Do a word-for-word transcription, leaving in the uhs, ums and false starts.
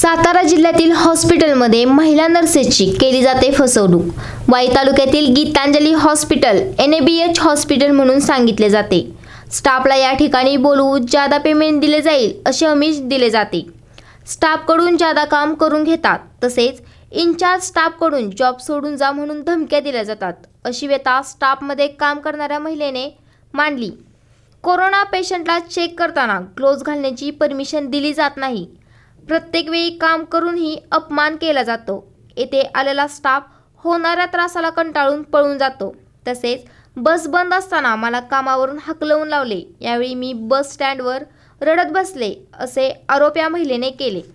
सातारा जिल्ह्यातील हॉस्पिटलमध्ये महिला नर्सेसची केली जाते फसवणूक। वाई तालुक्यातील Geetanjali hospital N A B H hospital म्हणून सांगितले जाते। स्टाफला या ठिकाणी बोलवून जादा पेमेंट दिले जाईल असे आमिष दिले जाते। स्टाफकडून जादा काम करून घेतात, तसेच इन्चार्ज स्टाफकडून जॉब सोडून जा म्हणून धमक्या दिल्या जातात, अशी व्यथा स्टाफमध्ये काम करणाऱ्या महिलेने मांडली। कोरोना पेशंटला चेक करताना ग्लोव्ज घालण्याची परमिशन दिली जात नाही। प्रत्येक वेळी काम करूनही अपमान केला जातो। येथे आलेला स्टाफ होणाऱ्या त्रासाला कंटाळून पळून जातो। तसेच बस बंद असताना मला कामावरून हकलवून लावले। यावेळी मी बस स्टँडवर रडत बसले, असे आरोप या महिलेने केले।